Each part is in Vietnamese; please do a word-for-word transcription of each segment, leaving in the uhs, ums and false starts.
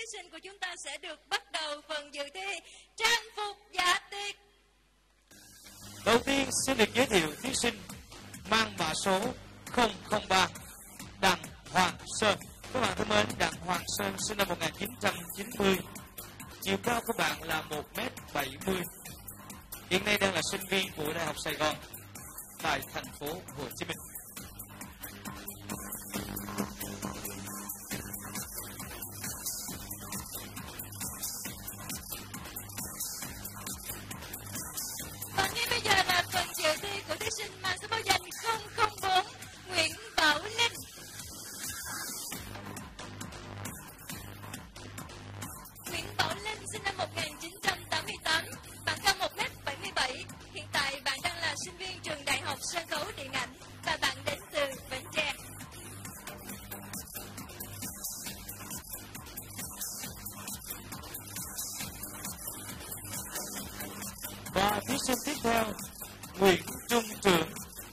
sinh của chúng ta sẽ được bắt đầu phần dự thi trang phục dạ tiệc. Đầu tiên xin được giới thiệu thí sinh mang mã số không không ba Đặng Hoàng Sơn. Các bạn thân mến, Đặng Hoàng Sơn sinh năm một nghìn chín trăm chín mươi, chiều cao của bạn là một mét bảy mươi, hiện nay đang là sinh viên của Đại học Sài Gòn tại thành phố Hồ Chí Minh. Và ngay bây giờ là phần dự thi của thí sinh mang số báo danh không không bốn Nguyễn Bảo Linh. Nguyễn Bảo Linh sinh năm một nghìn chín trăm tám mươi tám, bạn cao một mét bảy mươi bảy, hiện tại bạn đang là sinh viên trường Đại học Sân khấu Điện ảnh và bạn đến từ Bến Tre. Và thí sinh tiếp theo Nguyễn Trung Trưởng.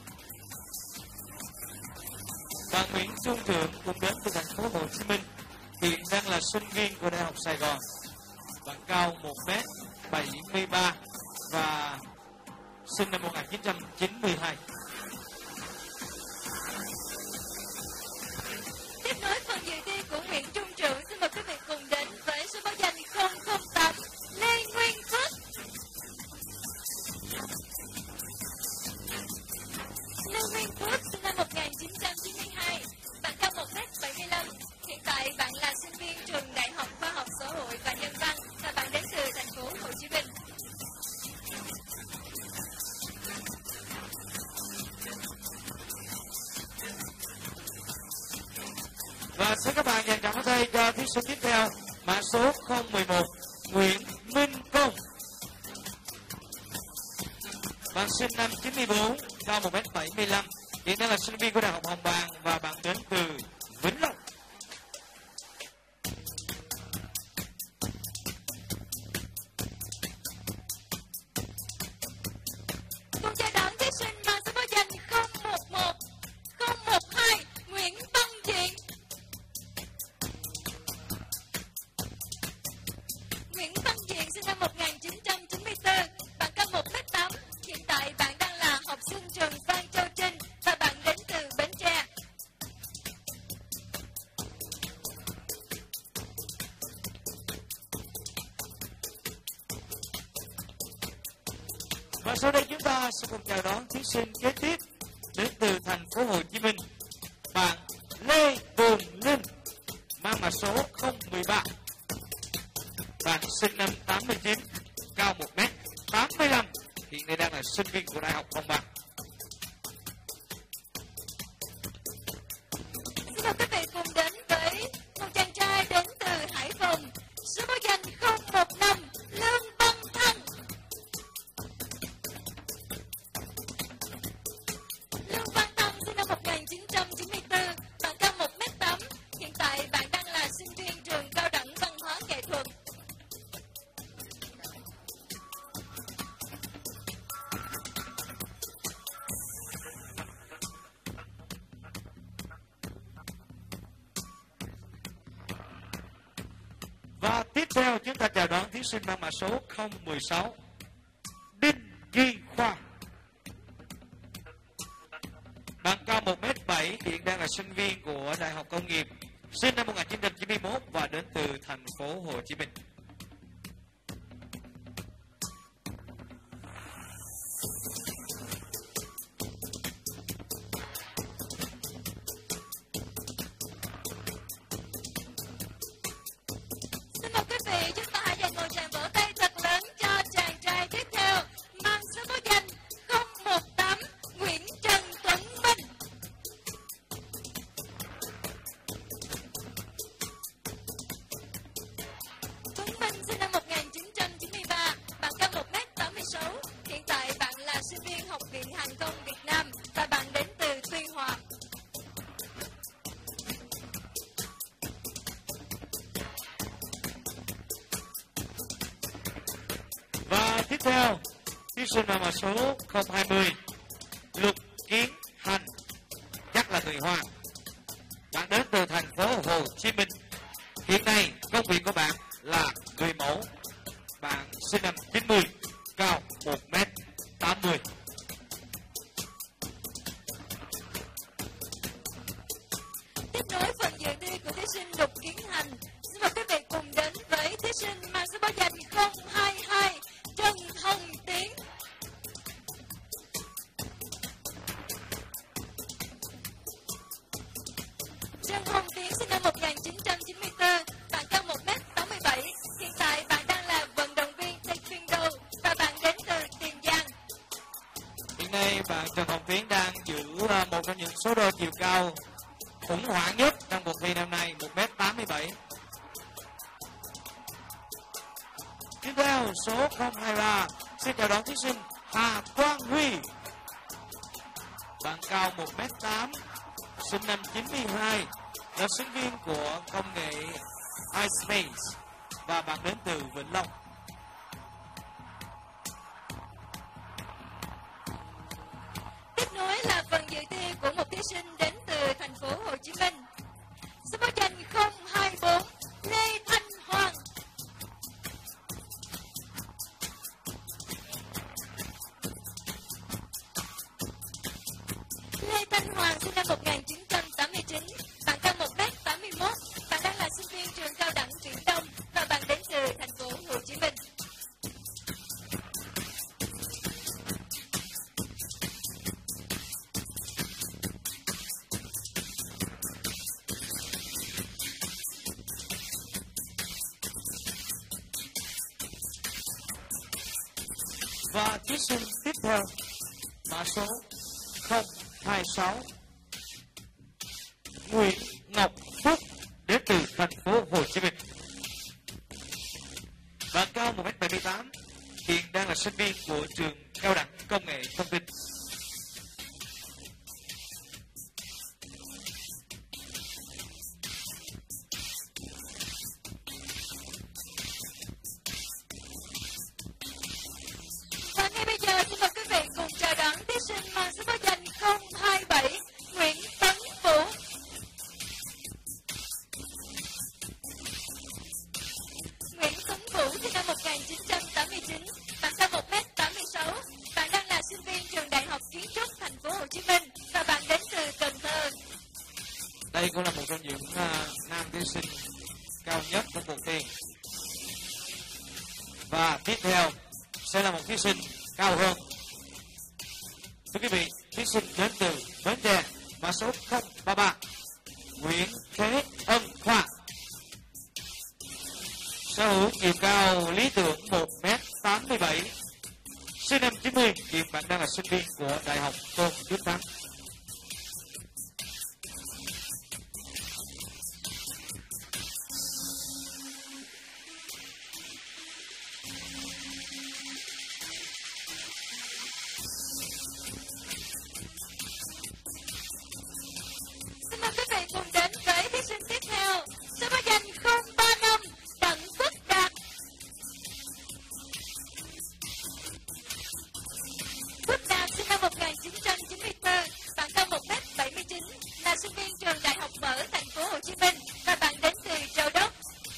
Bạn Nguyễn Trung Trưởng cũng đến từ thành phố Hồ Chí Minh, hiện đang là sinh viên của Đại học Sài Gòn. Bạn cao một mét bảy mươi ba và sinh năm một nghìn chín trăm chín mươi hai. Tiếp nối phần dự thi của Nguyễn Trung Trưởng, xin mời quý vị cùng đến với số báo danh không không tám Lê Nguyên Phước. Lê Nguyên Phước sinh năm một nghìn chín trăm chín mươi hai, bạn cao một mét bảy mươi lăm, hiện tại bạn là sinh viên trường Đại học Khoa học Xã hội và Nhân văn và bạn đến từ thành phố Hồ Chí Minh. Và xin các bạn dành tràng pháo tay cho thí sinh tiếp theo mã số không một một Nguyễn Minh Công. Bạn sinh năm chín mươi bốn, cao một mét bảy mươi lăm, hiện đang là sinh viên của Đại học Hồng Bàng và bạn đến từ Vĩnh Long. Cùng chào đón thí sinh mang số báo danh không một một không một hai Nguyễn Văn Diện. Nguyễn Văn Diện sinh năm một nghìn chín trăm chín mươi tư, bạn cao một mét tám, hiện tại bạn đang là học sinh trường Phan Châu Trinh và bạn đến từ Bến Tre. Và sau đây chúng ta sẽ cùng chào đón thí sinh kế tiếp đến từ thành phố Hồ Chí Minh, bạn Lê Tường Linh, mang mã số không một ba. Bạn sinh năm tám mươi chín, cao một mét tám mươi lăm, hiện nay đang là sinh viên của Đại học Hồng Bàng. Xin mời quý vị cùng đến với một chàng trai đến từ Hải Phòng, số báo danh không một năm Lương Văn Thăng. Lương Văn Thăng sinh năm một nghìn chín trăm chín mươi tư, bạn cao một mét tám, hiện tại bạn đang là sinh viên trường Cao đẳng Văn hóa Nghệ thuật. Và tiếp theo chúng ta chào đón thí sinh mang mã số không một sáu Đinh Duy Khoa. Bạn cao một mét bảy, hiện đang là sinh viên của Đại học Công nghiệp, sinh năm một nghìn chín trăm chín mươi mốt và đến từ thành phố Hồ Chí Minh. Xin mời quý vị, chúng ta hãy dành một tràng vỗ tay thật lớn cho chàng trai tiếp theo mang số báo danh không một tám Nguyễn Trần Tuấn Minh. Tuấn Minh sinh năm một nghìn chín trăm chín mươi ba, bạn cao một mét tám mươi sáu, hiện tại bạn là sinh viên Học viện Hàng không Việt Nam và bạn đến từ Tuy Hòa. Và tiếp theo thí sinh mang mã số không hai không Lục Kiến Hành, chắc là người Hoa. Bạn đến từ thành phố Hồ Chí Minh, hiện nay công công việc của bạn là người mẫu. Bạn sinh năm chín mươi, cao một mét tám mươi. Tiếp nối phần dự thi của thí sinh Lục Kiến Hành, xin mời quý vị cùng đến với thí sinh mang số báo danh không hai hai Trần Hồng Tiến. Trần Hồng Tiến sinh năm một nghìn chín trăm chín mươi tư, bạn cao một mét tám mươi bảy. Hiện tại bạn đang là vận động viên taekwondo và bạn đến từ Tiền Giang. Hiện nay bạn Trần Hồng Tiến đang giữ một trong những số đo chiều cao khủng hoảng nhất trong cuộc thi năm nay, một mét tám mươi bảy. Tiếp theo số không hai ba, xin chào đón thí sinh Hà Quang Huy. Bạn cao một mét tám, sinh năm chín mươi hai, là sinh viên của công nghệ iSpace và bạn đến từ Vĩnh Long. Tiếp nối là phần dự thi của một thí sinh đến từ thành phố Hồ Chí Minh. Số báo danh không hai bốn Lê Thanh Hoàng. Lê Thanh Hoàng sinh năm một nghìn chín trăm tám mươi chín, bạn cao một mét tám mươi mốt, bạn đang là sinh viên trường cao đẳng Viễn Đông và bạn đến từ thành phố Hồ Chí Minh. Và thí sinh tiếp theo mã số không hai sáu Nguyễn Ngọc Phúc đến từ thành phố Hồ Chí Minh. Bạn cao một mét bảy mươi tám, hiện đang là sinh viên của trường cao đẳng công nghệ thông tin. Và ngay bây giờ xin mời quý vị cùng chào đón thí sinh mang số báo danh không hai bảy Nguyễn Tấn Vũ. Nguyễn Tấn Vũ sinh năm một nghìn chín trăm tám mươi chín, bạn cao một mét tám mươi sáu, bạn đang là sinh viên trường Đại học Kiến trúc thành phố Hồ Chí Minh và bạn đến từ Cần Thơ. Đây cũng là một trong những uh, nam thí sinh cao nhất của cuộc thi. Và tiếp theo sẽ là một thí sinh cao hơn. Thưa quý vị, thí sinh đến từ Bến Tre, mã số không ba ba Nguyễn Thế Ân Khoa. Sở hữu chiều cao lý tưởng một mét tám mươi bảy, sinh năm chín mươi, hiện bạn đang là sinh viên của Đại học Tôn Đức Thắng. Xin mời quý vị cùng đến với thí sinh tiếp theo, số báo danh không ba năm Đặng Phước Đạt. Phước Đạt sinh năm một nghìn chín trăm chín mươi tư, bạn cao một mét bảy mươi chín, là sinh viên trường Đại học Mở thành phố Hồ Chí Minh và bạn đến từ Châu Đốc.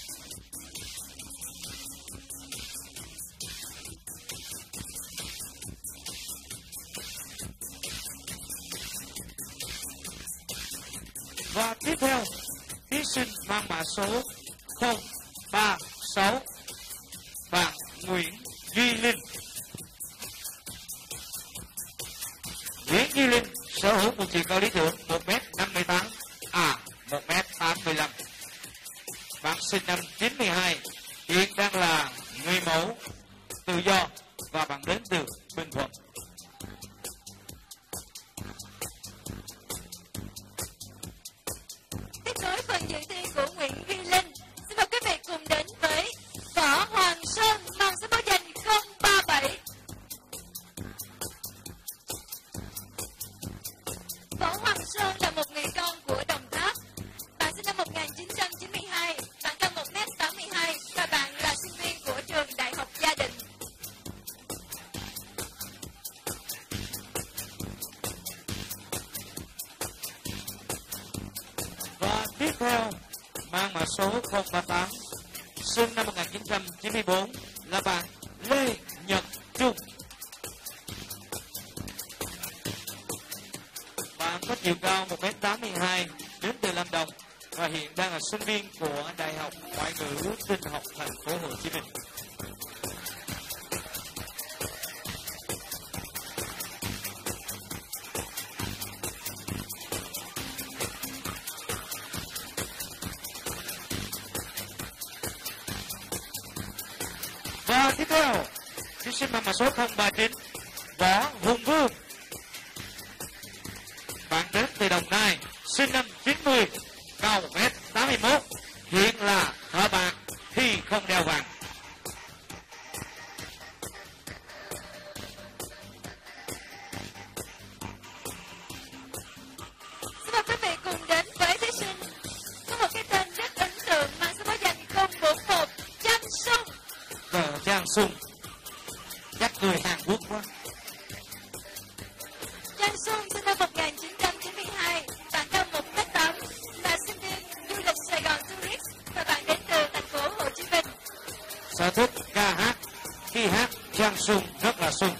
Và tiếp theo, thí sinh mang mã số không ba sáu bạn Nguyễn Duy Linh. Nguyễn Duy Linh sở hữu một chiều cao lý tưởng một mét năm mươi tám, à một mét tám mươi lăm. Bạn sinh năm chín mươi hai, hiện đang là người mẫu tự do và bạn đến từ Bình Thuận. Tiếp nối phần dự thi của Nguyễn Duy Linh, xin mời quý vị cùng đến với Võ Hoàng Sơn mang số báo danh không ba bảy. Võ Hoàng Sơn là một người con của Đồng Tháp. Bạn sinh năm một nghìn chín trăm chín mươi hai, bạn cao một mét tám mươi hai và bạn là sinh viên của trường Đại học Gia Định. Và tiếp theo mang mã số không ba tám sinh năm một nghìn chín trăm chín mươi bốn là bạn Lê Nhật Trung. Bạn có chiều cao một mét tám mươi hai, đến từ Lâm Đồng và hiện đang là sinh viên của Đại học Ngoại ngữ Tin học Thành phố Hồ Chí Minh. Và tiếp theo, thí sinh mang mã số không ba chín, Võ Hùng Vương. Bạn đến từ Đồng Nai, sinh năm chín mươi, cao một mét tám mươi mốt, hiện là thợ bạc khi không đeo vàng. Xin mời quý vị cùng đến với thí sinh có một cái tên rất ấn tượng mang số báo danh không bốn một, Trang Sung. Cờ Trang Sung, chắc người Hàn Quốc quá. Trang Sung sinh năm một nghìn chín trăm chín mươi hai, bạn cao một mét tám, là sinh viên du lịch Sài Gòn Tourist và bạn đến từ thành phố Hồ Chí Minh. Sở thích ca hát, khi hát Trang Sung rất là sung.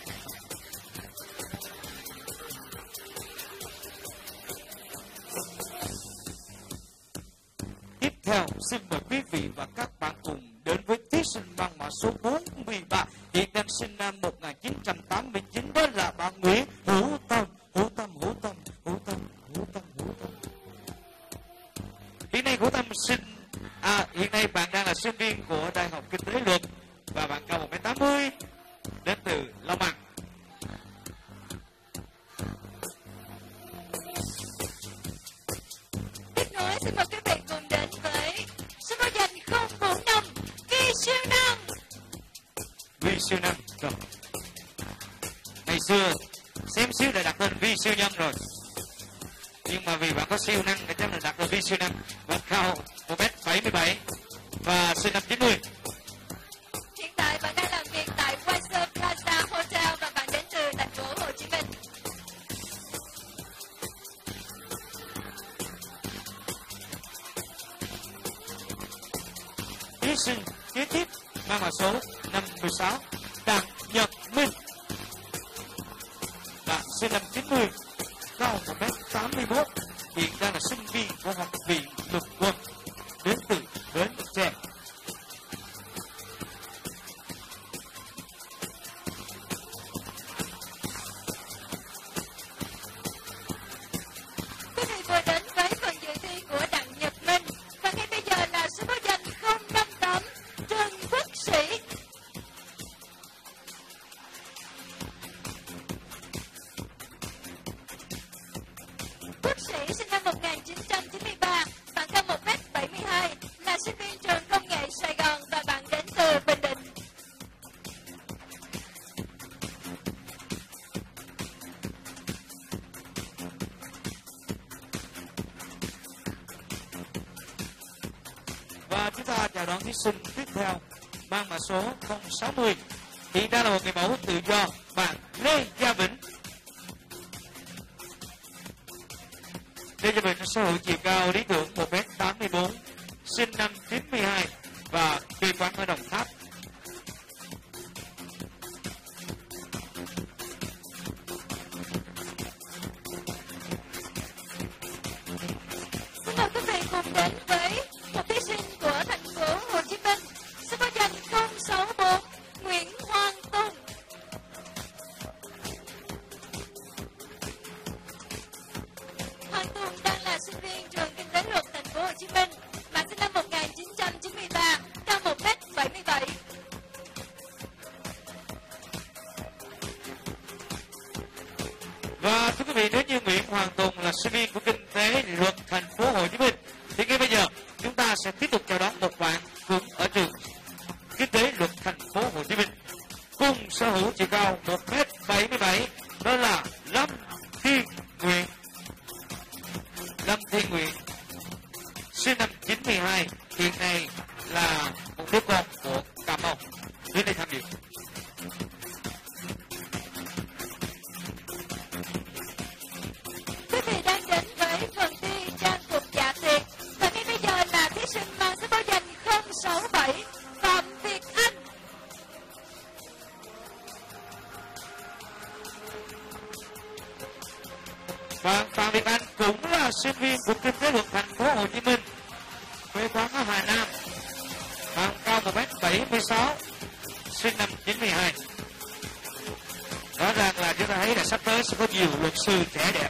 Tiếp theo, xin mời quý vị và các bạn cùng đến với thí sinh mang mã số bốn mươi ba, hiện đang sinh năm một nghìn chín trăm tám mươi chín, đó là bạn Nguyễn Hữu Tâm. Hữu Tâm, Hữu Tâm, Hữu Tâm, Hữu Tâm, Hữu Tâm. Hiện nay Hữu Tâm sinh, à, hiện nay bạn đang là sinh viên của Đại học Kinh tế Luật và bạn cao một mét tám mươi, đến từ Long An. Tiếp nối, xin mời quý vị cùng đến với số báo danh không bốn năm, Vi Siêu Năng. Vi Siêu Năng, rồi. Ngày xưa xém xíu đã đặt tên Vi Siêu Nhân rồi, nhưng mà vì bạn có siêu năng để cho nên đặt tên Vi Siêu Năng. Bạn cao một mét bảy mươi bảy và sinh năm chín mươi. Hiện tại bạn đang làm việc tại Windsor Plaza Hotel và bạn đến từ thành phố Hồ Chí Minh. Thí sinh kế tiếp mang mã số năm mươi sáu, Đặng Nhật Minh. Bạn sinh năm chín mươi, cao một mét tám mươi mốt, hiện đang là sinh viên của Học viện Lục quân, đến từ Bến Tre. Quý vị vừa đến với phần dự thi của Đặng Nhật Minh và ngay bây giờ là số báo danh không năm tám, Trần Quốc Sĩ. Quốc Sĩ sinh năm một nghìn chín trăm chín mươi ba, bạn cao một mét bảy mươi hai, là sinh viên trường công nghệ Sài Gòn và bạn đến từ Bình Định. Và chúng ta chào đón thí sinh tiếp theo mang mã số không sáu mươi, hiện đang là một người mẫu tự do, bạn Lê Gia Vĩnh. Lê Gia Vĩnh sở hữu chiều cao lý tưởng một mét tám mươi bốn, sinh năm chín mươi hai và quê quán ở Đồng Tháp. Xin mời quý vị cùng đến với một thí sinh của thành phố Hồ Chí Minh, số báo danh không sáu bốn, Nguyễn Hoàng Tùng. Hoàng Tùng đang là sinh viên trường Kinh tế Luật thành phố Hồ Chí Minh. Bạn sinh năm một nghìn chín trăm chín mươi ba, cao một mét bảy mươi bảy. Và thưa quý vị, nếu như Nguyễn Hoàng Tùng là sinh viên của Kinh tế Luật thành phố Hồ Chí Minh thì ngay bây giờ chúng ta sẽ tiếp tục chào đón một bạn cũng ở trường Kinh tế Luật thành phố Hồ Chí Minh cùng sở hữu chiều cao một mét bảy mươi bảy, đó là Lâm Thiên Nguyện. Lâm Thiên Nguyện sinh năm chín mươi hai, hiện nay là một đứa con của Cà Mau đến đây tham dự. Quý vị đang đến với phần thi trang phục dạ tiệc và ngay bây giờ là thí sinh mang số báo danh không sáu bảy, sinh viên của Kinh tế luật thành phố Hồ Chí Minh, quê quán ở Hà Nam, bạn cao một mét bảy mươi sáu, sinh năm chín mươi hai. Rõ ràng là chúng ta thấy là sắp tới sẽ có nhiều luật sư trẻ đẹp.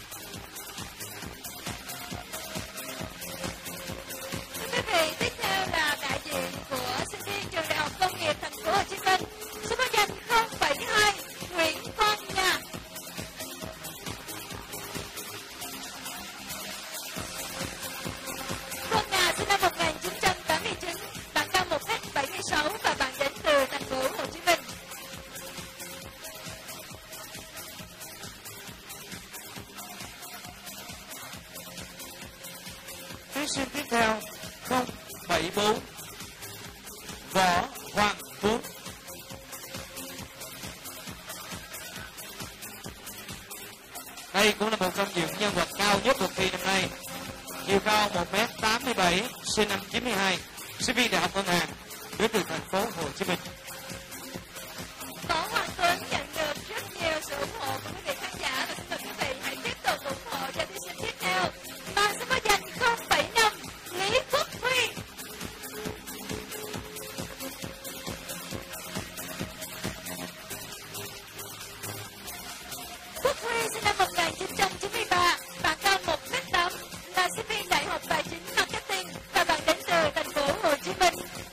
Thưa quý vị, tiếp theo là đại diện của sinh viên trường Đại học Công nghiệp thành phố Hồ Chí Minh, số báo danh không bảy hai, Nguyễn Quang Nga. Quang Nga sinh năm một nghìn chín trăm tám mươi chín, bạn cao một mét bảy mươi sáu và bạn đến từ thành phố Hồ Chí Minh. Thí sinh tiếp theo không bảy bốn, Võ Hoàng Phú. Đây cũng là một trong những nhân vật cao nhất cuộc thi năm nay, chiều cao một mét tám mươi bảy, sinh năm chín mươi hai, sinh viên Đại học Ngân hàng, đến từ thành phố Hồ Chí Minh. Võ Hoàng Tuấn nhận được rất nhiều sự ủng hộ của quý vị khán giả và xin mời quý vị hãy tiếp tục ủng hộ cho thí sinh tiếp theo. Bạn số báo danh không bảy năm, Lý Quốc Huy. Quốc Huy sinh năm một nghìn chín trăm chín mươi ba, bạn cao một mét tám, là sinh viên Đại học Tài chính Marketing và bạn đến từ thành phố Hồ Chí Minh.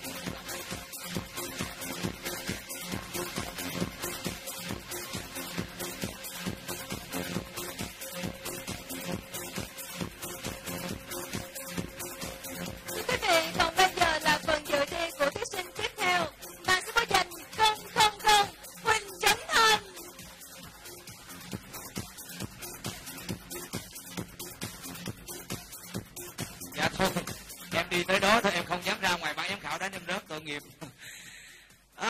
Thưa quý vị, còn bây giờ là phần dự thi của thí sinh tiếp theo. Bạn số báo danh không không không, Huỳnh Trấn Thành. Dạ thôi, em đi tới đó thôi, em